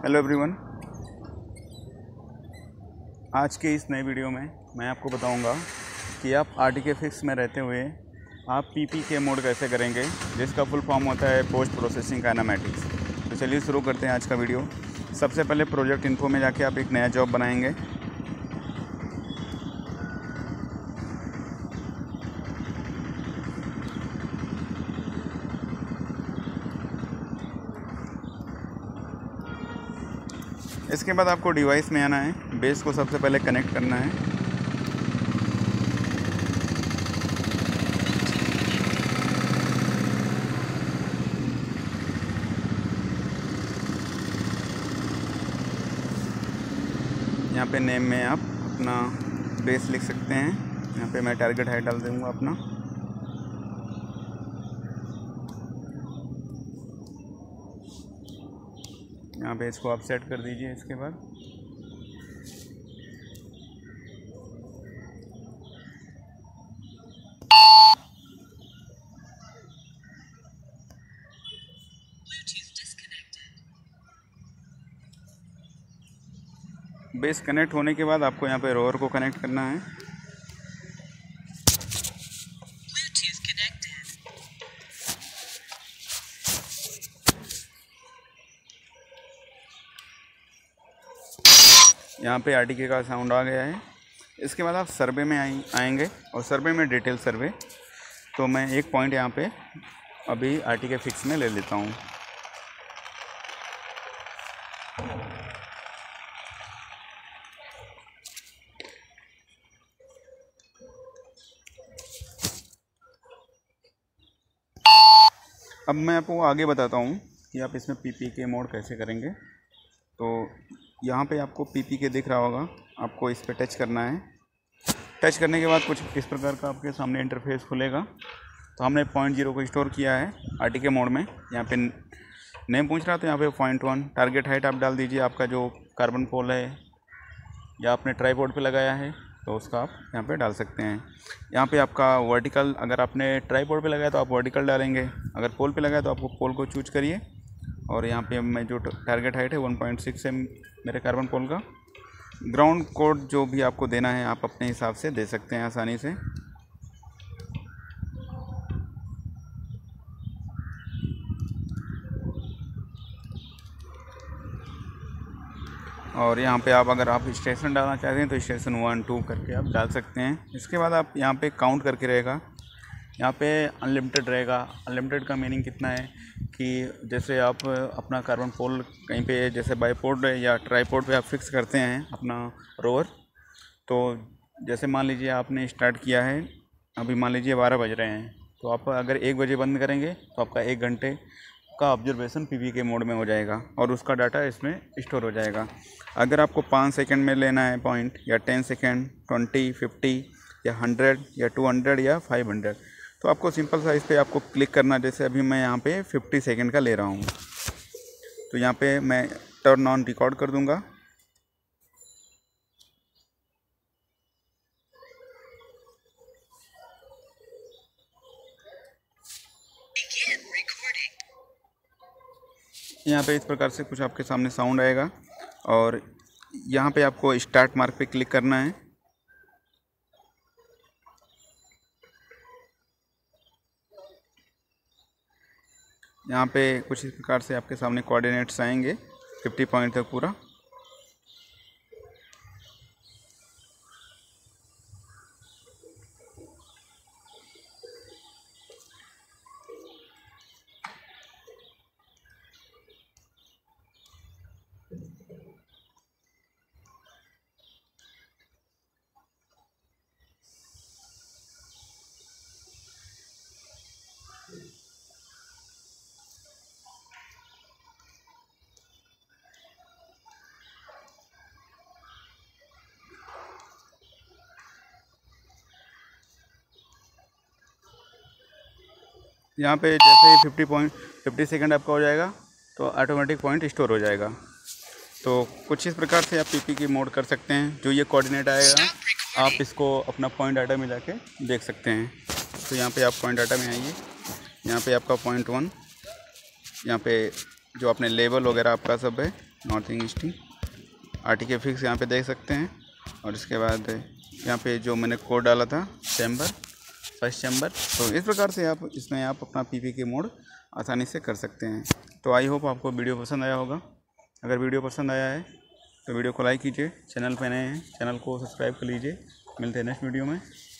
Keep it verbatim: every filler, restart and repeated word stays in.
Hello everyone, आज के इस नए वीडियो में मैं आपको बताऊंगा कि आप आरटीके फिक्स में रहते हुए आप पीपीके मोड कैसे करेंगे, जिसका फुल फॉर्म होता है पोस्ट प्रोसेसिंग काइनेमैटिक्स। तो चलिए शुरू करते हैं आज का वीडियो। सबसे पहले प्रोजेक्ट इन्फो में जाके आप एक नया जॉब बनाएंगे। इसके बाद आपको डिवाइस में आना है, बेस को सबसे पहले कनेक्ट करना है। यहाँ पे नेम में आप अपना बेस लिख सकते हैं। यहाँ पे मैं टारगेट हाइट डाल दूँगा अपना। यहाँ पे इसको आप सेट कर दीजिए। इसके बाद बेस कनेक्ट होने के बाद आपको यहाँ पे रोवर को कनेक्ट करना है। यहाँ पे आरटीके का साउंड आ गया है। इसके बाद आप सर्वे में आएंगे और सर्वे में डिटेल सर्वे। तो मैं एक पॉइंट यहाँ पे अभी आरटीके फिक्स में ले लेता हूँ। अब मैं आपको आगे बताता हूँ कि आप इसमें पीपीके मोड कैसे करेंगे। तो यहाँ पे आपको पीपीके दिख रहा होगा, आपको इस पर टच करना है। टच करने के बाद कुछ इस प्रकार का आपके सामने इंटरफेस खुलेगा। तो हमने पॉइंट जीरो को स्टोर किया है आरटीके मोड में। यहाँ पे नेम पूछ रहा, तो यहाँ पे पॉइंट वन टारगेट हाइट आप डाल दीजिए। आपका जो कार्बन पोल है या आपने ट्राईपोड पे लगाया है तो उसका आप यहाँ पे डाल सकते हैं। यहाँ पे आपका वर्टिकल, अगर आपने ट्राईपोड पे लगाया तो आप वर्टिकल डालेंगे, अगर पोल पे लगाया तो आपको पोल को चूज करिए। और यहाँ पे मैं जो टारगेट हाइट है वन पॉइंट सिक्स है मेरे कार्बन पोल का। ग्राउंड कोड जो भी आपको देना है आप अपने हिसाब से दे सकते हैं आसानी से। और यहाँ पे आप अगर आप स्टेशन डालना चाहते हैं तो स्टेशन वन टू करके आप डाल सकते हैं। इसके बाद आप यहाँ पे काउंट करके रहेगा। यहाँ पे अनलिमिटेड रहेगा। अनलिमिटेड का मीनिंग कितना है कि जैसे आप अपना कार्बन पोल कहीं पे जैसे बाईपोड या ट्राईपोड पे आप फिक्स करते हैं अपना रोवर। तो जैसे मान लीजिए आपने स्टार्ट किया है, अभी मान लीजिए बारह बज रहे हैं, तो आप अगर एक बजे बंद करेंगे तो आपका एक घंटे का ऑब्जर्वेशन पीपीके मोड में हो जाएगा और उसका डाटा इसमें स्टोर हो जाएगा। अगर आपको पाँच सेकंड में लेना है पॉइंट, या टेन सेकंड, ट्वेंटी, फिफ्टी या हंड्रेड या टू हंड्रेड या फाइव हंड्रेड, तो आपको सिंपल सा इस पर आपको क्लिक करना। जैसे अभी मैं यहाँ पे फिफ्टी सेकंड का ले रहा हूँ, तो यहाँ पे मैं टर्न ऑन रिकॉर्ड कर दूँगा। यहाँ पे इस प्रकार से कुछ आपके सामने साउंड आएगा और यहाँ पे आपको स्टार्ट मार्क पे क्लिक करना है। यहाँ पे कुछ इस प्रकार से आपके सामने कोऑर्डिनेट्स आएंगे फिफ्टी पॉइंट तक पूरा। यहाँ पे जैसे ही फिफ्टी पॉइंट फिफ्टी सेकंड आपका हो जाएगा तो ऑटोमेटिक पॉइंट स्टोर हो जाएगा। तो कुछ इस प्रकार से आप पीपीके मोड कर सकते हैं। जो ये कोऑर्डिनेट आएगा आप इसको अपना पॉइंट डाटा में जाके देख सकते हैं। तो यहाँ पे आप पॉइंट डाटा में आइए, यहाँ पे आपका पॉइंट वन, यहाँ पे जो आपने लेवल वगैरह आपका सब है नॉर्थ ईस्ट आर टी के फिक्स यहाँ पे देख सकते हैं। और इसके बाद यहाँ पे जो मैंने कोड डाला था चैम्बर, फर्स्ट चैम्बर, तो इस प्रकार से आप इसमें आप अपना पी पी के मोड आसानी से कर सकते हैं। तो आई होप आपको वीडियो पसंद आया होगा। अगर वीडियो पसंद आया है तो वीडियो को लाइक कीजिए, चैनल पे नए हैं चैनल को सब्सक्राइब कर लीजिए। मिलते हैं नेक्स्ट वीडियो में।